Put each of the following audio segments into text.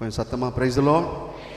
கொஞ்சம் சத்தமா price the Lord.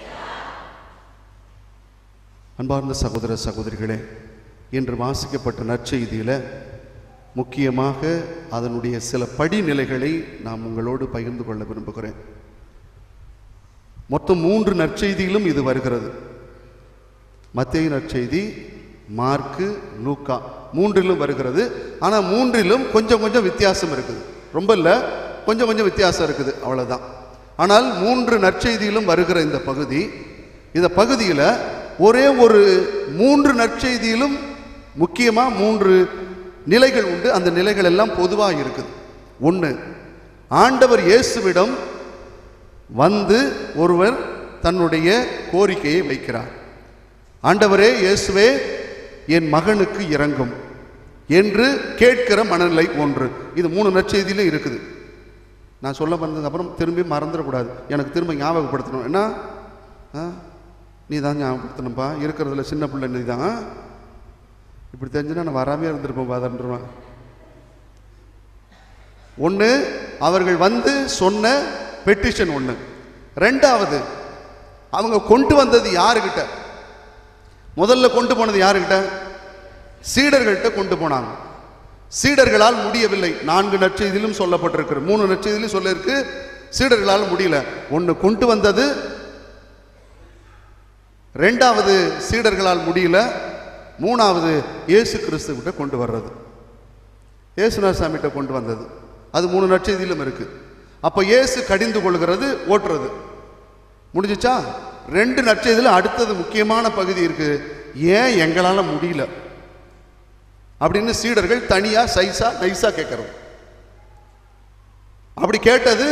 அன்பார்ந்த சகோதர சகோதரிகளே, இன்று வாசிக்கப்பட்ட நற்செய்தியில் முக்கியமாக அதனுடைய சில படிநிலைகளை நாம் உங்களோடு பகிர்ந்து கொள்ள விரும்புகிறேன். மொத்தம் 3 நற்செய்தியிலும் இது வருகிறது. மத்தேயு நற்செய்தி, மார்க்கு, லூக்கா 3லும் வருகிறது. ஆனால் 3லும் கொஞ்சம் கொஞ்சம் வித்தியாசம் இருக்குது. ரொம்ப இல்லை, கொஞ்சம் கொஞ்சம் வித்தியாசம் இருக்குது, அவ்வளோதான். ஆனால் 3 நற்செய்தியிலும் வருகிற இந்த பகுதியில் ஒரே ஒரு 3 நற்செய்தியிலும் முக்கியமாக 3 நிலைகள் உண்டு. அந்த நிலைகள் எல்லாம் பொதுவாக இருக்குது. 1, ஆண்டவர் இயேசுவிடம் வந்து ஒருவர் தன்னுடைய கோரிக்கையை வைக்கிறார். ஆண்டவரே, இயேசுவே, என் மகனுக்கு இரங்கும் என்று கேட்கிற மனநிலை 1. இது 3 நற்செய்தியிலும் இருக்குது. நான் சொல்ல வந்ததுக்கு அப்புறம் திரும்பி மறந்துடக்கூடாது, எனக்கு திரும்ப ஞாபகப்படுத்தணும். என்ன, நீ தான் ஞாபகப்படுத்தணும்ப்பா, இருக்கிறதுல சின்ன பிள்ளை நீ தான். இப்படி தெரிஞ்சுன்னா நான் வராமே இருந்திருப்பேன் பாதன்றான். 1, அவர்கள் வந்து சொன்ன பெட்டிஷன் 1. 2வது, அவங்க கொண்டு வந்தது யாருக்கிட்ட? முதல்ல கொண்டு போனது யாருக்கிட்ட? சீடர்கள்ட்ட கொண்டு போனாங்க. சீடர்களால் முடியவில்லை. 4 நற்செய்தியிலும் சொல்லப்பட்டிருக்கு, 3 நற்செய்தியிலும் சொல்லிருக்கு, சீடர்களால் முடியல. 1 கொண்டு வந்தது, 2வது சீடர்களால் முடியல, 3வது இயேசு கிறிஸ்துவிட்ட கொண்டு வர்றது, இயேசுநாத சாமிகிட்ட கொண்டு வந்தது. அது 3 நற்செய்தியிலும் இருக்கு. அப்போ இயேசு கடிந்து கொள்கிறது, ஓட்டுறது முடிஞ்சிச்சா? 2 நற்செய்தியில் அடுத்தது முக்கியமான பகுதி இருக்கு. ஏன் எங்களால் முடியல அப்படின்னு சீடர்கள் தனியா நைசா கேட்கறது. அப்படி கேட்டது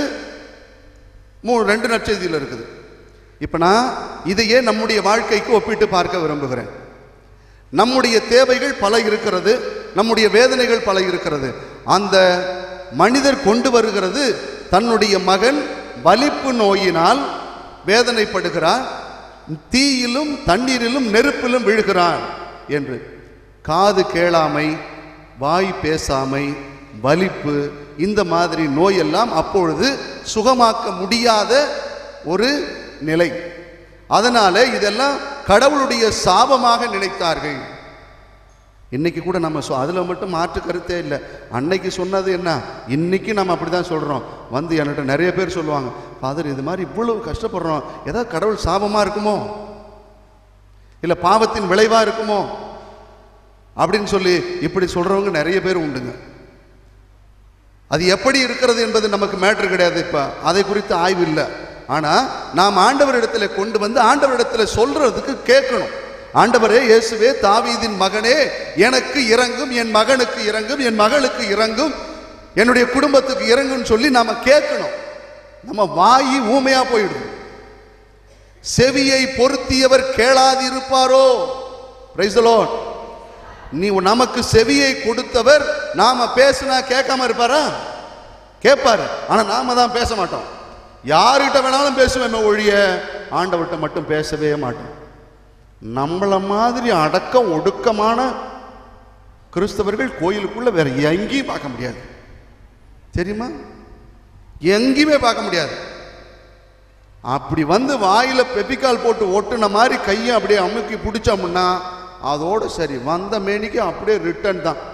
2 நற்செய்தியில் இருக்குது. இப்ப நான் இதையே நம்முடைய வாழ்க்கைக்கு ஒப்பிட்டு பார்க்க விரும்புகிறேன். நம்முடைய தேவைகள் பல இருக்கிறது, நம்முடைய வேதனைகள் பல இருக்கிறது. அந்த மனிதர் கொண்டு வருகிறது, தன்னுடைய மகன் வலிப்பு நோயினால் வேதனைப்படுகிறார், தீயிலும் தண்ணீரிலும் நெருப்பிலும் விழுகிறான் என்று. காது கேளாமை, வாய் பேசாமை, வலிப்பு, இந்த மாதிரி நோயெல்லாம் அப்பொழுது சுகமாக்க முடியாத ஒரு நிலை. அதனால இதெல்லாம் கடவுளுடைய சாபமாக நினைத்தார்கள். இன்னைக்கு கூட நம்ம அதில் மட்டும் மாற்று கருத்தே இல்லை. அன்னைக்கு சொன்னது என்ன, இன்னைக்கு நம்ம அப்படி தான் சொல்கிறோம். வந்து என்கிட்ட நிறைய பேர் சொல்லுவாங்க, ஃபாதர் இது மாதிரி இவ்வளவு கஷ்டப்படுறோம், ஏதாவது கடவுள் சாபமாக இருக்குமோ, இல்லை பாவத்தின் விளைவாக இருக்குமோ அப்படின்னு சொல்லி இப்படி சொல்கிறவங்க நிறைய பேர் உண்டுங்க. அது எப்படி இருக்கிறது என்பது நமக்கு மேட்ரு கிடையாது. இப்போ அதை குறித்து ஆய்வு இல்லை. ஆனால் நாம் ஆண்டவரிடத்தில் கொண்டு வந்து ஆண்டவரிடத்தில் சொல்றதுக்கு கேட்கணும். ஆண்டவரே, இயேசுவே, தாவீதின் மகனே, எனக்கு இறங்கும், என் மகனுக்கு இறங்கும், என் மகளுக்கு இறங்கும், என்னுடைய குடும்பத்துக்கு இறங்குன்னு சொல்லி நாம கேட்கணும். நம்ம வாயி ஊமையா போயிடும். செவியை பொருத்தியவர் கேளாதிருப்பாரோ? Price the Lord. நீ நமக்கு செவியை கொடுத்தவர், நாம பேசினா கேட்காம இருப்பாரா? கேட்பாரு. ஆனா நாம தான் பேச மாட்டோம். யார்கிட்ட வேணாலும் பேசுவேன் ஒழிய ஆண்டவர்கிட்ட மட்டும் பேசவே மாட்டோம். நம்மள மாதிரி அடக்கம் ஒடுக்கமான கிறிஸ்தவர்கள் கோயிலுக்குள்ள வேற எங்கேயும் பார்க்க முடியாது, தெரியுமா? எங்கேயுமே பார்க்க முடியாது. அப்படி வந்து வாயில பெப்பிக்கால் போட்டு ஒட்டுன மாதிரி கையை அப்படியே அமுக்கி பிடிச்சோம்னா அதோட சரி, வந்த மேனிக்கு அப்படியே ரிட்டர்ன் தான்.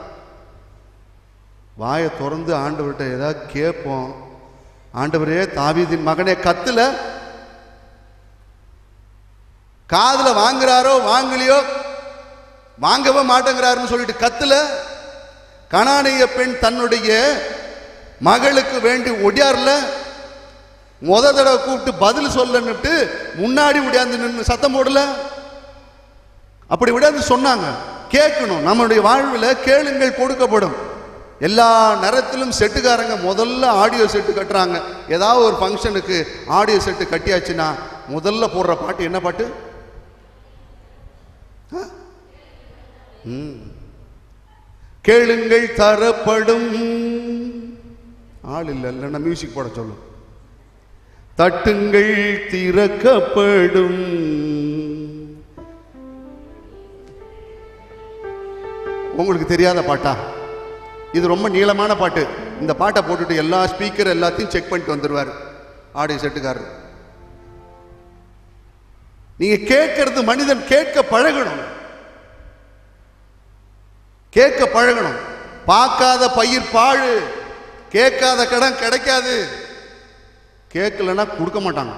வாயை திறந்து ஆண்டவர்கிட்ட ஏதாவது கேட்போம். ஆண்டவரே, தாவீதின் மகனே, கத்துல காதுல வாங்குறாரோ வாங்கலையோ, வாங்கவே மாட்டேங்கிறாருன்னு சொல்லிட்டு கத்துல. கனானிய பெண் தன்னுடைய மகளுக்கு வேண்டி ஒடியார்ல தடவை கூப்பிட்டு பதில் சொல்லன்னுட்டு முன்னாடி விடாந்து நின்று சத்தம் போடல. அப்படி விடாது சொன்னாங்க. கேட்கணும். நம்மளுடைய வாழ்வில் கேளுங்கள் கொடுக்கப்படும். எல்லா நேரத்திலும் செட்டுக்காரங்க முதல்ல ஆடியோ செட்டு கட்டுறாங்க. ஏதாவது ஒரு ஃபங்க்ஷனுக்கு ஆடியோ செட்டு கட்டியாச்சுன்னா முதல்ல போடுற பாட்டு என்ன பாட்டு? கேளுங்கள் தரப்படும். ஆள் இல்லைன்னா மியூசிக் போட சொல்லும். தட்டுங்கள் திறக்கப்படும். உங்களுக்கு தெரியாத பாட்டா? இது ரொம்ப நீளமான பாட்டு. இந்த பாட்டை போட்டுட்டு எல்லா ஸ்பீக்கர் எல்லாத்தையும் செக் பண்ணிட்டு வந்துடுவார் ஆடியோ செட்டுக்காரர். நீங்க கேட்கறது மனிதன் கேட்க பழகணும், கேட்க பழகணும். பார்க்காத பயிர் பாழு, கேட்காத கடன் கிடைக்காது. கேட்கலன்னா கொடுக்க மாட்டாங்க.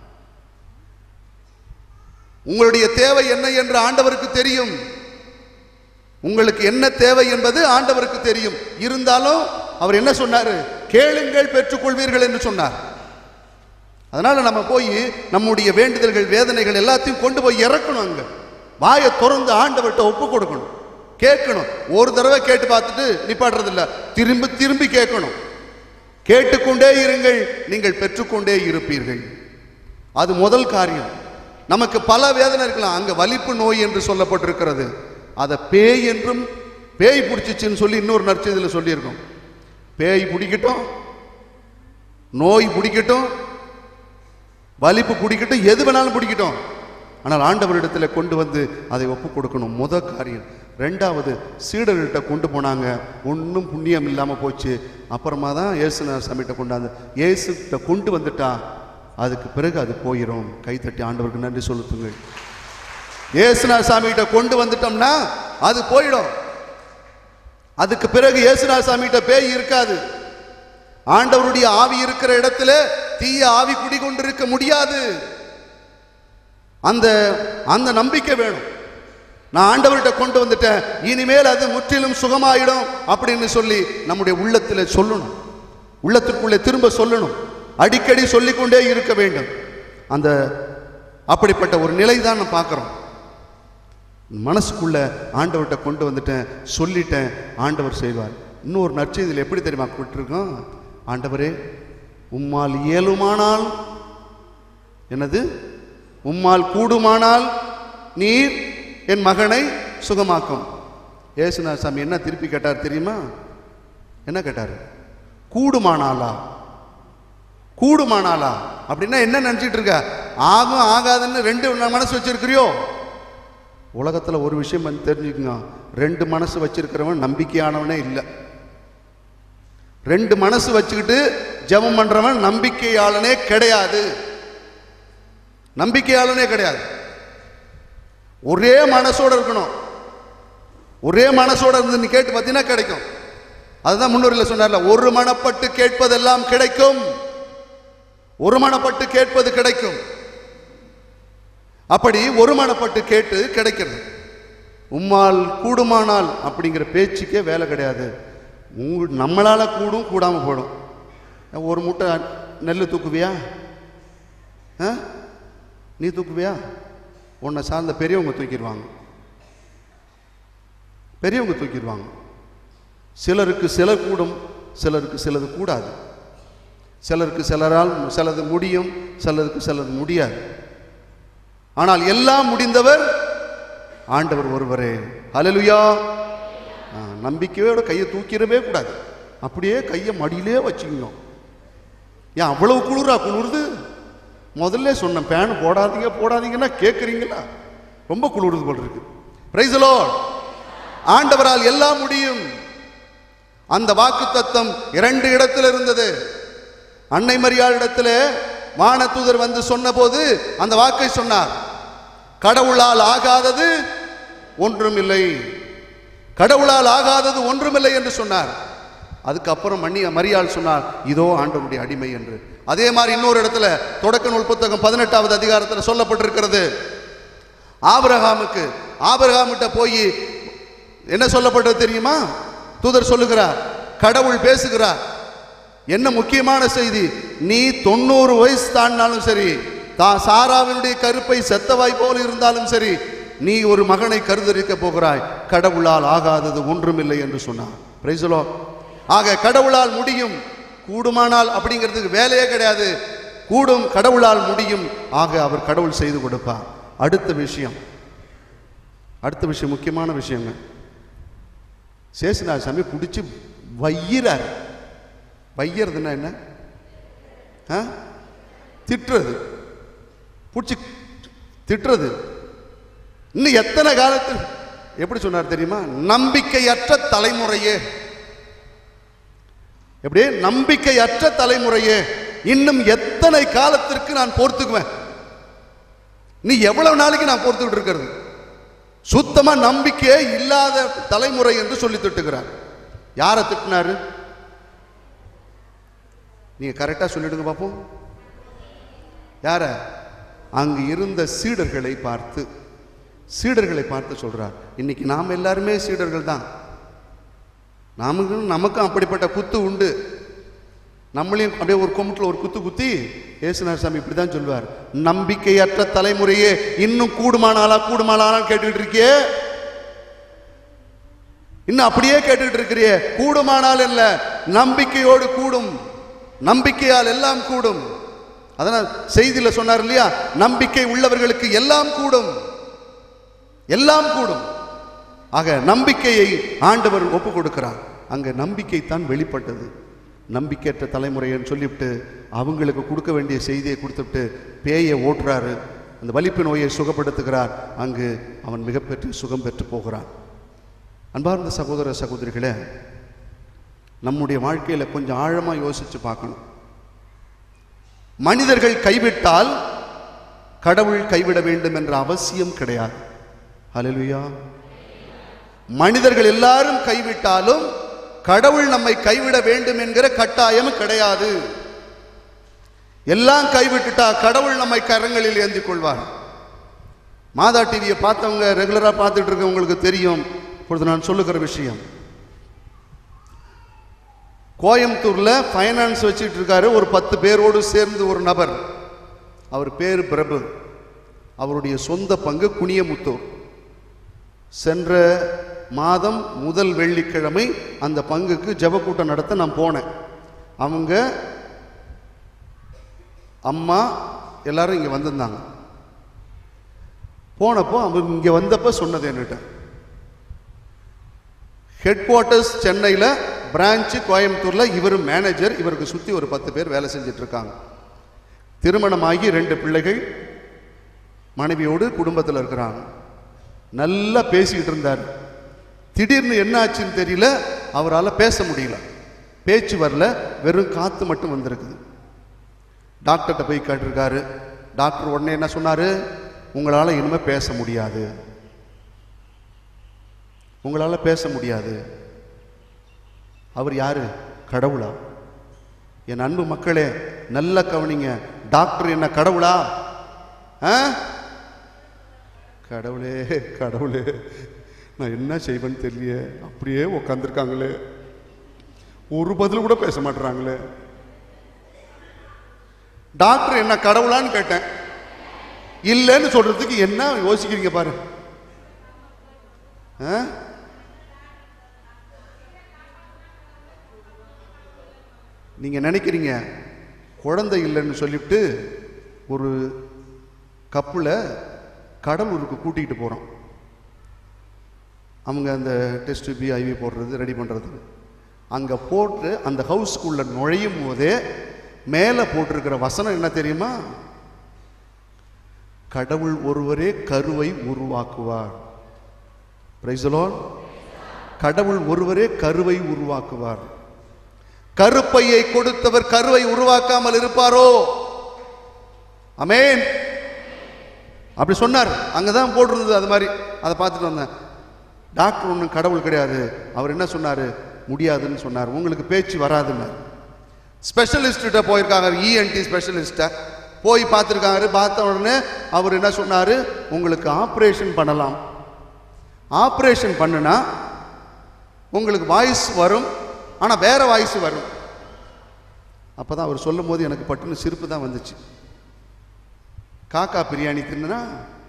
உங்களுடைய தேவை என்ன என்று ஆண்டவருக்கு தெரியும். உங்களுக்கு என்ன தேவை என்பது ஆண்டவருக்கு தெரியும். இருந்தாலும் அவர் என்ன சொன்னார்? கேளுங்கள் பெற்றுக்கொள்வீர்கள் என்று சொன்னார். அதனால நம்ம போய் நம்முடைய வேண்டுதல்கள் வேதனைகள் எல்லாத்தையும் கொண்டு போய் இறக்கணும். அங்க வாயை திறந்து ஆண்டவர்கிட்ட ஒப்பு கொடுக்கணும், கேட்கணும். ஒரு தடவை கேட்டு பார்த்துட்டு நிப்பாட்டுறது இல்லை, திரும்பி திரும்பி கேட்கணும். கேட்டுக்கொண்டே இருங்கள், நீங்கள் பெற்றுக்கொண்டே இருப்பீர்கள். அது முதல் காரியம். நமக்கு பல வேதனை இருக்கலாம். அங்க வலிப்பு நோய் என்று சொல்லப்பட்டிருக்கிறது. அதை பேய் என்றும், பேய் பிடிச்சிச்சுன்னு சொல்லி இன்னொரு நற்செய்தியில் சொல்லியிருக்கோம். பேய் பிடிக்கட்டும், நோய் பிடிக்கட்டும், வலிப்பு பிடிக்கட்டும், எது வேணாலும் பிடிக்கட்டும், ஆனால் ஆண்டவரிடத்தில் கொண்டு வந்து அதை ஒப்பு கொடுக்கணும். முதல் காரியம். ரெண்டாவது, சீடர்கிட்ட கொண்டு போனாங்க, ஒன்றும் புண்ணியம் இல்லாமல் போச்சு. அப்புறமா தான் இயேசுநாதர் சாமிகிட்ட கொண்டாந்து இயேசுகிட்ட கொண்டு வந்துட்டா அதுக்கு பிறகு அது போயிடும். கைத்தட்டி ஆண்டவருக்கு நன்றி சொல்லுங்கள். இயேசுநாதர் சாமிகிட்ட கொண்டு வந்துட்டோம்னா அது போயிடும். அதுக்கு பிறகு இயேசுநாதர் சாமிகிட்ட பேய் இருக்காது. ஆண்டவருடைய ஆவி இருக்கிற இடத்துல தீய ஆவி குடிகொண்டிருக்க முடியாது. அந்த அந்த நம்பிக்கை வேணும். நான் ஆண்டவர்கிட்ட கொண்டு வந்துட்டேன், இனிமேல் அது முற்றிலும் சுகமாயிடும் அப்படின்னு சொல்லி நம்முடைய உள்ளத்தில் சொல்லணும், உள்ளத்திற்குள்ளே திரும்ப சொல்லணும், அடிக்கடி சொல்லிக்கொண்டே இருக்க வேண்டும். அந்த அப்படிப்பட்ட ஒரு நிலை தான் நான் பார்க்குறோம். மனசுக்குள்ள ஆண்டவர்கிட்ட கொண்டு வந்துட்டேன், சொல்லிட்டேன், ஆண்டவர் செய்வார். இன்னொரு நற்செய்தியில் எப்படி தெரியுமா கூட்டிருக்கோம்? ஆண்டவரே, உம்மால் இயலுமானால், என்னது, உம்மால் கூடுமானால் நீர் என் மகனை சுகமாக்கும். இயேசுநாதர் சாமி என்ன திருப்பி கேட்டார் தெரியுமா? என்ன கேட்டார்? கூடுமானாலா? கூடுமானாலா அப்படின்னா என்ன நினைச்சிட்டு இருக்க? ஆகும் ஆகாதுன்னு ரெண்டு மனசு வச்சிருக்கிறியோ? உலகத்தில் ஒரு விஷயம் வந்து தெரிஞ்சுக்கங்க, ரெண்டு மனசு வச்சிருக்கிறவன் நம்பிக்கையானவனே இல்லை. ரெண்டு மனசு வச்சுக்கிட்டு ஜெபம் பண்றவன் நம்பிக்கையாளனே கிடையாது. நம்பிக்கையாளனே கிடையாது. ஒரே மனசோட இருக்கணும். ஒரே மனசோட இருந்து நீ கேட்டு பார்த்தீங்கன்னா கிடைக்கும். அதுதான் முன்னோரில் சொன்னார்ல, ஒரு மனப்பட்டு கேட்பதெல்லாம் கிடைக்கும், ஒரு மனப்பட்டு கேட்பது கிடைக்கும். அப்படி ஒரு மனப்பட்டு கேட்டு கிடைக்கிறது. உம்மால் கூடுமானால் அப்படிங்கிற பேச்சுக்கே வேலை கிடையாது. நம்மளால கூடும், கூடாம போடும். ஒரு மூட்டை நெல் தூக்குவியா? நீ தூக்குவியா? உன்னை சார்ந்த பெரியவங்க தூக்கிடுவாங்க, பெரியவங்க தூக்கிடுவாங்க. சிலருக்கு சிலர் கூடும், சிலருக்கு சிலது கூடாது. சிலருக்கு சிலரால் சிலது முடியும், சிலருக்கு சிலது முடியாது. ஆனால் எல்லாம் முடிந்தவர் ஆண்டவர் ஒருவரே. ஹல்லேலூயா. நம்பிக்கையோட கையை தூக்கிடவே கூடாது, அப்படியே கையை மடியிலே வச்சுக்கணும். ஏன் அவ்வளவு குளிரா? குளிருது. முதல்ல சொன்ன பேன் போடாதீங்க போடாதீங்கன்னா கேட்குறீங்களா? ரொம்ப குளிருது போல் இருக்கு. Praise the lord. ஆண்டவரால் எல்லாம் முடியும். அந்த வாக்கு தத்தம் இரண்டு இடத்துல இருந்தது. அன்னை மரியாள் இடத்துல வானதூதர் வந்து சொன்ன போது அந்த வாக்கை சொன்னார், கடவுளால் ஆகாதது ஒன்றுமில்லை, கடவுளால் ஆகாதது ஒன்றுமில்லை என்று சொன்னார். அதுக்கப்புறம் மரியாள் சொன்னார், இதோ ஆண்டவருடைய அடிமை என்று. அதே மாதிரி இன்னொரு இடத்துல தொடக்க நூல் புத்தகம் 18வது அதிகாரத்தில் சொல்லப்பட்டிருக்கிறது. ஆபிரகாமிட்ட போய் என்ன சொல்லப்பட்டது தெரியுமா? தூதர் சொல்லுகிறார், கடவுள் பேசுகிறார். என்ன முக்கியமான செய்தி? நீ 90 வயசு தாண்டினாலும் சரி, சாராவினுடைய கருப்பை செத்தவாய் போல இருந்தாலும் சரி, நீ ஒரு மகனை கருதரிக்க போகிறாய், கடவுளால் ஆகாதது ஒன்றுமில்லை என்று சொன்னார். Praise the lord. ஆக கடவுளால் முடியும், கூடுமானால் அப்படிங்கிறதுக்கு வேலையே கிடையாது. கூடும், கடவுளால் முடியும். ஆக அவர் கடவுள் செய்து கொடுப்பார். அடுத்த விஷயம் முக்கியமான விஷயங்க. சேசுநாதர் சாமி பிடிச்சி வையிறார். வையறதுன்னா என்ன? திட்டுறது, பிடிச்சி திட்டுறது. இன்னும் எத்தனை காலத்தில் எப்படி சொன்னார் தெரியுமா? நம்பிக்கையற்ற தலைமுறையே, எப்படி நம்பிக்கையற்ற தலைமுறையே, இன்னும் எத்தனை காலத்திற்கு நான் பொறுத்துக்குவேன்? நீ எவ்வளவு நாளைக்கு நான் பொறுத்துக்கிட்டு இருக்கிறது? சுத்தமா நம்பிக்கையே இல்லாத தலைமுறை என்று சொல்லி திட்டுகிறார். யாரை திட்டினாரு? நீங்க கரெக்டா சொல்லிடுங்க பார்ப்போம். யார? அங்கு இருந்த சீடர்களை பார்த்து சொல்றார். இன்னைக்கு நாம் எல்லாருமே சீடர்கள் தான். நமக்கும் அப்படிப்பட்ட குத்து உண்டு. நம்மளையும் அப்படியே ஒரு கொம்புல ஒரு குத்து குத்தி ஏசுநாதர் சாமி இப்படிதான் சொல்வார், நம்பிக்கையற்ற தலைமுறையே இன்னும் கூடுமானாலா கேட்டுக்கிட்டு இருக்கியே, இன்னும் அப்படியே கேட்டுக்கிட்டு இருக்கிறியே. கூடுமானால் இல்ல, நம்பிக்கையோடு கூடும், நம்பிக்கையால் எல்லாம் கூடும். அதனால் செய்தியில சொன்னார் இல்லையா, நம்பிக்கை உள்ளவர்களுக்கு எல்லாம் கூடும், எல்லாம் கூடும். ஆக நம்பிக்கையை ஆண்டவர் ஒப்பு கொடுக்கிறார். அங்க நம்பிக்கை தான் வெளிப்பட்டது. நம்பிக்கையற்ற தலைமுறைன்னு சொல்லிவிட்டு அவங்களுக்கு கொடுக்க வேண்டிய செய்தியை கொடுத்துட்டு பேயை ஓட்டுறாரு, அந்த வலிப்பு நோயை சுகப்படுத்துகிறார். அங்கு அவன் மிகப்பெற்று சுகம் பெற்று போகிறான். அன்பார்ந்த சகோதர சகோதரிகளே, நம்முடைய வாழ்க்கையில கொஞ்சம் ஆழமா யோசிச்சு பார்க்கணும். மனிதர்கள் கைவிட்டால் கடவுள் கைவிட வேண்டும் என்ற அவசியம் கிடையாது. ஹல்லேலூயா. மனிதர்கள் எல்லாரும் கைவிட்டாலும் கடவுள் நம்மை கைவிட வேண்டும் என்கிற கட்டாயம் கிடையாது. எல்லாம் கைவிட்டுட்டா கடவுள் நம்மை கரங்களில் ஏந்தி கொள்வார். மாதா டிவியை பார்த்தவங்க, ரெகுலரா பார்த்துட்டு இருக்கவங்களுக்கு தெரியும் இப்பொழுது நான் சொல்லுகிற விஷயம். கோயம்புத்தூர்ல ஃபைனான்ஸ் வச்சுட்டு இருக்காரு ஒரு 10 பேரோடு சேர்ந்து ஒரு நபர். அவர் பேர் பிரபு. அவருடைய சொந்த பங்கு குனியமுத்தூர். சென்ற மாதம் முதல் வெள்ளிக்கிழமை அந்த பங்குக்கு ஜெபக்கூட்டம் நடத்த நான் போனேன். அவங்க அம்மா எல்லாரும் இங்கே வந்திருந்தாங்க. போனப்போ அவங்க இங்கே வந்தப்போ சொன்னது என்கிட்ட, ஹெட் குவார்ட்டர்ஸ் சென்னையில், பிரான்ச்சு கோயம்புத்தூரில், இவர் மேனேஜர், இவருக்கு சுற்றி ஒரு 10 பேர் வேலை செஞ்சுட்டு இருக்காங்க. திருமணமாகி 2 பிள்ளைகள், மனைவியோடு குடும்பத்தில் இருக்கிறாங்க. நல்லா பேசிக்கிட்டு இருந்தார். திடீர்னு என்ன ஆச்சுன்னு தெரியல, அவரால் பேச முடியல, பேச்சு வரல, வெறும் காற்று மட்டும் வந்திருக்குது. டாக்டர்கிட்ட போய் கேட்டிருக்காரு. டாக்டர் உடனே என்ன சொன்னார், உங்களால் இனிமேல் பேச முடியாது, உங்களால் பேச முடியாது. அவர் யாரு? கடவுளா? என் அன்பு மக்களே நல்ல கவனிங்க. டாக்டர் என்ன கடவுளா? கடவுளே கடவுளே, நான் என்ன செய்வேன்னு தெரியல, அப்படியே உட்காந்துருக்காங்களே, ஒரு பதில் கூட பேச மாட்டுறாங்களே. டாக்டர் என்ன கடவுளான்னு கேட்டேன். இல்லைன்னு சொல்றதுக்கு என்ன யோசிக்கிறீங்க பாரு. நீங்க நினைக்கிறீங்க குழந்தை இல்லைன்னு சொல்லிவிட்டு ஒரு கப்புல கடலூருக்கு கூட்டிகிட்டு போறோம். அவங்க அந்த டெஸ்ட் டியூப் ஐவி போடுறது ரெடி பண்றது. அங்க போட்டு அந்த ஹவுஸ்க்குள்ள நுழையும் போதே மேலே போட்டிருக்கிற வசனம் என்ன தெரியுமா? கடவுள் ஒருவரே கருவை உருவாக்குவார். Price the Lord. கடவுள் ஒருவரே கருவை உருவாக்குவார். கருப்பையை கொடுத்தவர் கருவை உருவாக்காமல் இருப்பாரோ? ஆமென். அப்படி சொன்னார். அங்கதான் போட்டிருந்தது. அது மாதிரி அதை பார்த்துட்டு வந்தேன். டாக்டர் ஒன்றும் கடவுள் கிடையாது. அவர் என்ன சொன்னார்? முடியாதுன்னு சொன்னார். உங்களுக்கு பேச்சு வராதுன்னு. ஸ்பெஷலிஸ்ட்ட போயிருக்காங்க, இஎன்டி ஸ்பெஷலிஸ்ட்டை போய் பார்த்துருக்காரு. பார்த்த உடனே அவர் என்ன சொன்னார்? உங்களுக்கு ஆப்ரேஷன் பண்ணலாம், ஆப்ரேஷன் பண்ணுனா உங்களுக்கு வாய்ஸ் வரும், ஆனால் வேற வாய்ஸ் வரும். அப்போ தான் அவர் சொல்லும் போது எனக்கு பட்டுன்னு சிரிப்பு தான் வந்துச்சு. காக்கா பிரியாணி தின்னா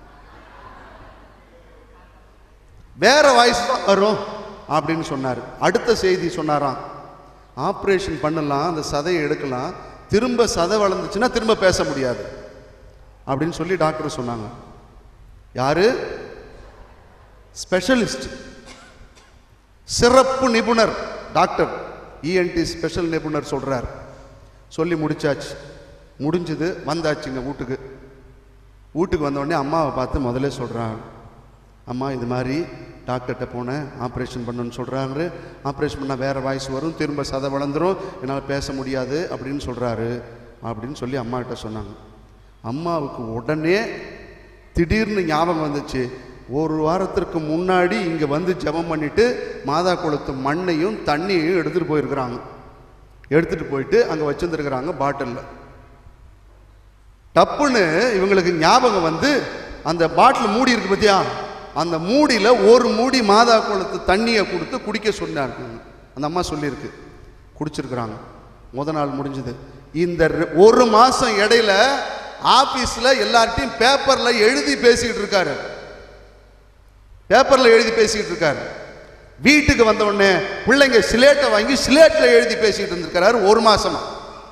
வேற வாய்ஸ் தான் வரும் அப்படின்னு சொன்னார். அடுத்த செய்தி சொன்னாராம், ஆப்ரேஷன் பண்ணலாம், அந்த சதையை எடுக்கலாம், திரும்ப சதை வளர்ந்துச்சுன்னா திரும்ப பேச முடியாது அப்படின்னு சொல்லி டாக்டர் சொன்னாங்க. யாரு? ஸ்பெஷலிஸ்ட், சிறப்பு நிபுணர் டாக்டர், இஎன்டி ஸ்பெஷல் நிபுணர் சொல்றார். சொல்லி முடிச்சாச்சு. முடிஞ்சது, வந்தாச்சுங்க வீட்டுக்கு. வீட்டுக்கு வந்தோடனே அம்மாவை பார்த்து முதல்ல சொல்கிறாங்க, அம்மா இது மாதிரி டாக்டர்கிட்ட போனேன், ஆப்ரேஷன் பண்ணணும்னு சொல்கிறாங்க. ஆப்ரேஷன் பண்ணால் வேறு வாய்ஸ் வரும், திரும்ப சதை வளர்ந்துடும், என்னால் பேச முடியாது அப்படின்னு சொல்கிறாரு அப்படின்னு சொல்லி அம்மாக்கிட்ட சொன்னாங்க. அம்மாவுக்கு உடனே திடீர்னு ஞாபகம் வந்துச்சு, ஒரு வாரத்திற்கு முன்னாடி இங்கே வந்து ஜெபம் பண்ணிட்டு மாதா குளத்து மண்ணையும் தண்ணியையும் எடுத்துகிட்டு போயிருக்கிறாங்க. எடுத்துகிட்டு போயிட்டு அங்கே வச்சுருந்துருக்கிறாங்க பாட்டிலில். டப்புன்னு இவங்களுக்கு ஞாபகம் வந்து அந்த பாட்டில் மூடி இருக்கு பார்த்தியா, அந்த மூடியில் ஒரு மூடி மாதா குளத்து தண்ணியை கொடுத்து குடிக்க சொன்னார். அந்த அம்மா சொல்லியிருக்கு, குடிச்சிருக்கிறாங்க. முத நாள் முடிஞ்சது. இந்த ஒரு மாதம் இடையில ஆஃபீஸில் எல்லார்ட்டையும் பேப்பரில் எழுதி பேசிக்கிட்டு இருக்காரு. பேப்பரில் எழுதி பேசிக்கிட்டு இருக்காரு. வீட்டுக்கு வந்த உடனே பிள்ளைங்க சிலேட்டை வாங்கி சிலேட்டில் எழுதி பேசிக்கிட்டு இருந்திருக்கிறாரு ஒரு மாசமா.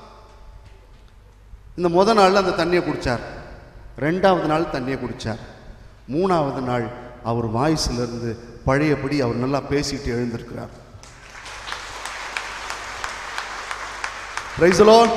இந்த முத நாள் அந்த தண்ணியை குடித்தார். 2வது நாள் தண்ணியை குடித்தார். 3வது நாள் அவர் வாய்ஸிலிருந்து பழையபடி அவர் நல்லா பேசிட்டு எழுந்திருக்கிறார். Price the Lord.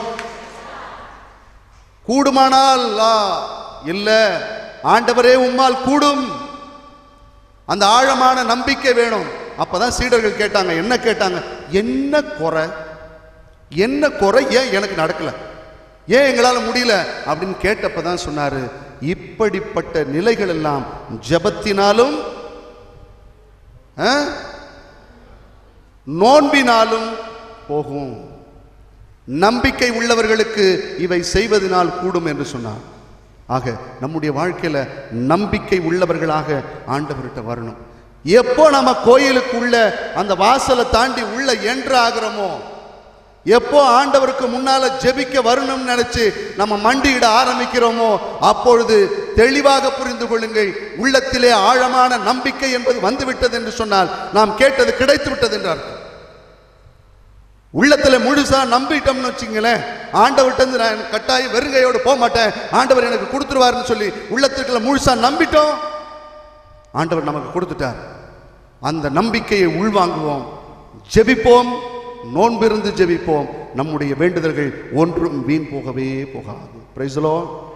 கூடுமானால் இல்லை, ஆண்டவரே உம்மால் கூடும். அந்த ஆழமான நம்பிக்கை வேணும். அப்பதான் சீடர்கள் கேட்டாங்க. என்ன கேட்டாங்க? என்ன குறை, என்ன குறை, ஏன் எனக்கு நடக்கல, ஏன் எங்களால் முடியல அப்படின்னு கேட்டப்பதான் சொன்னாரு, இப்படிப்பட்ட நிலைகள் எல்லாம் ஜெபத்தினாலும் நோன்பினாலும் போகும். நம்பிக்கை உள்ளவர்களுக்கு இவை செய்வதனால் கூடும் என்று சொன்னார். ஆக நம்முடைய வாழ்க்கையில நம்பிக்கை உள்ளவர்களாக ஆண்டவர்கிட்ட வரணும். எப்போ நம்ம கோயிலுக்குள்ள அந்த வாசலை தாண்டி உள்ள என்ட்ரு ஆகிறோமோ, எப்போ ஆண்டவருக்கு முன்னால ஜெபிக்க வரணும்னு நினைச்சு நம்ம மண்டியிட ஆரம்பிக்கிறோமோ, அப்பொழுது தெளிவாக புரிந்து கொள்ளுங்கள், உள்ளத்திலே ஆழமான நம்பிக்கை என்பது வந்துவிட்டது என்று சொன்னால் நாம் கேட்டது கிடைத்து விட்டது என்றார். உள்ளத்துல முழுசா நம்பிட்டோம்னு வச்சுங்களேன், ஆண்டவர்கிட்ட இருந்து நான் கட்டாய வெறுங்கையோடு போக மாட்டேன், ஆண்டவர் எனக்கு கொடுத்துருவாருன்னு சொல்லி உள்ளத்துக்குள்ள முழுசா நம்பிட்டோம், ஆண்டவர் நமக்கு கொடுத்துட்டார். அந்த நம்பிக்கையை உள்வாங்குவோம், ஜெபிப்போம், நோன்பிருந்து ஜெபிப்போம். நம்முடைய வேண்டுதல்கள் ஒன்றும் வீண் போகவே போகாது. Praise the Lord.